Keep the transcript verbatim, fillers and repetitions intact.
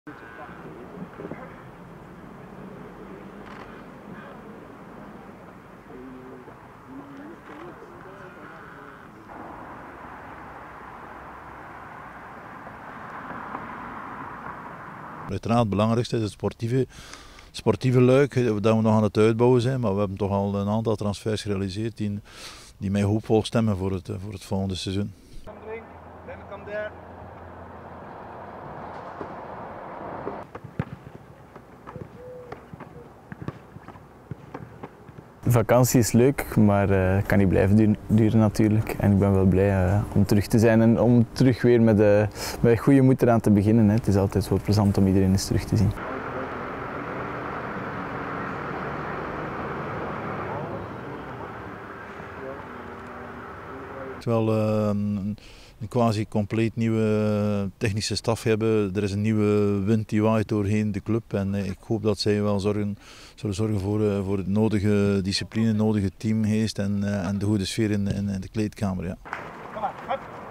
Uiteraard het belangrijkste is het sportieve, sportieve luik, dat we nog aan het uitbouwen zijn, maar we hebben toch al een aantal transfers gerealiseerd die, die mij hoopvol stemmen voor het, voor het volgende seizoen. De vakantie is leuk, maar het uh, kan niet blijven duren, duren natuurlijk. En ik ben wel blij uh, om terug te zijn en om terug weer met, uh, met goede moed eraan te beginnen. Hè. Het is altijd wel plezant om iedereen eens terug te zien. Terwijl uh, een, een quasi compleet nieuwe technische staf hebben. Er is een nieuwe wind die waait doorheen de club en uh, ik hoop dat zij wel zorgen, zullen zorgen voor, uh, voor het nodige discipline, nodige teamgeest en, uh, en de goede sfeer in, in, in de kleedkamer. Ja.